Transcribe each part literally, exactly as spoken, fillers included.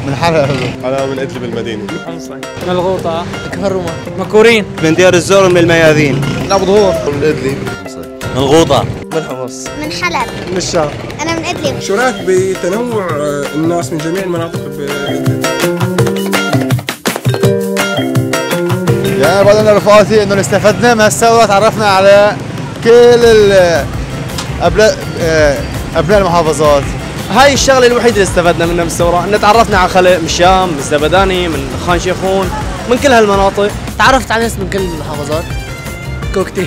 من حلب. أنا من إدلب المدينة. من الغوطة. كهرمة. مكورين. من ديار الزور من الميادين. من أبو ظهور. من إدلب. من الغوطة. من حمص. من حلب. من الشام. أنا من إدلب. شو رايك بتنوع الناس من جميع المناطق بإدلب؟ يعني بدنا رفقاتي انه استفدنا من هالثوره، تعرفنا على كل ابناء ابناء المحافظات. هاي الشغله الوحيده اللي استفدنا منها من الثوره، ان تعرفنا على خلق من الشام، من الزبداني، من خان شيخون، من كل هالمناطق. تعرفت على ناس من كل المحافظات. كوكتيل.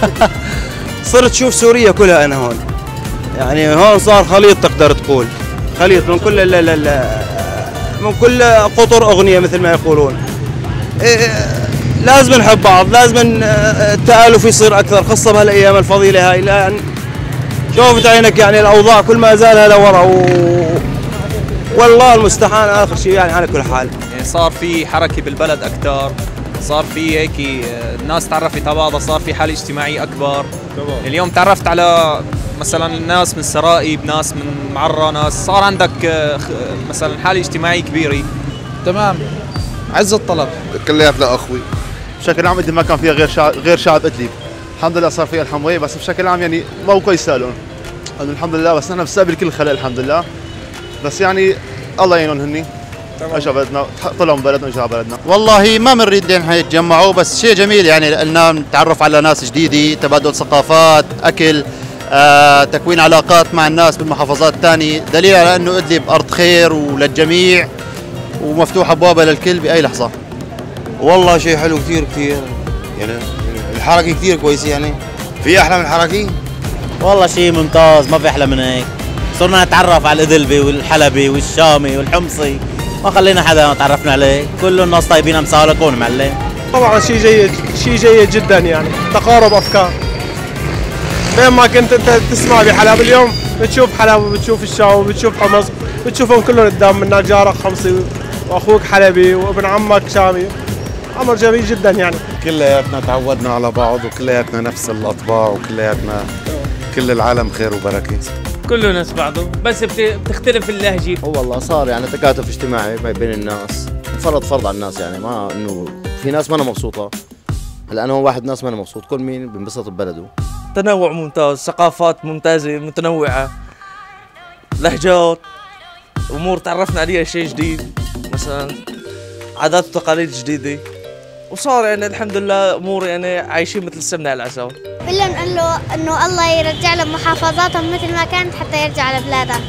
صرت تشوف سوريا كلها انا هون. يعني هون صار خليط، تقدر تقول خليط من كل ال ال من كل قطر اغنيه مثل ما يقولون. إيه، لازم نحب بعض، لازم التآلف يصير اكثر، خاصه بهالايام الفضيله هاي. لان شوفت عينك يعني الاوضاع كل ما زالها لورا و... والله المستعان اخر شيء يعني على كل حال. يعني صار في حركه بالبلد اكثر، صار في هيك الناس تعرفت على بعضها، صار في حاله اجتماعيه اكبر. طبعا. اليوم تعرفت على مثلا ناس من سرائب، ناس من معرة، ناس صار عندك مثلا حاله اجتماعيه كبيره. تمام. عز الطلب. كلياتنا أخوي. بشكل عام إدلب ما كان فيها غير شعب غير شعب إدلب. الحمد لله صار فيها الحمويه، بس بشكل عام يعني موقع يسالون. الحمد لله، بس نحن بنستقبل كل الخلق الحمد لله. بس يعني الله يعينهم هني. اجوا بلدنا، طلعوا من بلدنا واجوا على بلدنا. والله ما بنريد ان يتجمعوا، بس شيء جميل يعني لنا نتعرف على ناس جديده، تبادل ثقافات، اكل، آه، تكوين علاقات مع الناس بالمحافظات الثانيه، دليل على انه ادلب ارض خير وللجميع ومفتوح ابوابها للكل باي لحظه. والله شيء حلو كثير كثير، يعني الحركه كثير كويسه. يعني في احلى من الحركه؟ والله شيء ممتاز، ما في احلى من هيك. صرنا نتعرف على الإدلبي والحلبي والشامي والحمصي، ما خلينا حدا ما تعرفنا عليه، كل الناس طيبين امثالك كون معلم. طبعا شيء جيد، شيء جيد جدا، يعني تقارب افكار. بين ما كنت انت تسمع بحلب، اليوم بتشوف حلب وبتشوف الشام وبتشوف حمص، بتشوفهم كلهم قدام منك، جارك حمصي واخوك حلبي وابن عمك شامي. امر جميل جدا يعني. كلياتنا تعودنا على بعض، وكلياتنا نفس الاطباع، وكلياتنا كل العالم خير وبركه. كله ناس بعضه، بس بتختلف اللهجه. هو والله صار يعني تكاتف اجتماعي بين الناس، فرض فرض على الناس، يعني ما انه في ناس ما أنا مبسوطه. هلا انا واحد ناس ما أنا مبسوط، كل مين بينبسط ببلده. تنوع ممتاز، ثقافات ممتازه متنوعه، لهجات، امور تعرفنا عليها شيء جديد، مثلا عادات وتقاليد جديده، وصار يعني الحمد لله امور يعني عايشين مثل السمنه على العسل. بدنا نقول له انه الله يرجع لهم محافظاتهم مثل ما كانت حتى يرجع لبلادها.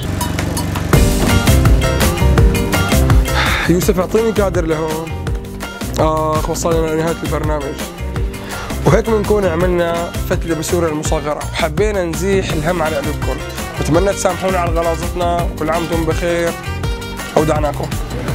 يوسف اعطيني كادر لهون. اخ وصلنا لنهايه البرنامج، وهيك بنكون عملنا فتله بسوريا المصغره، وحبينا نزيح الهم على قلوبكم. بتمنى تسامحونا على غلاظتنا، وكل عام وانتم بخير، اودعناكم.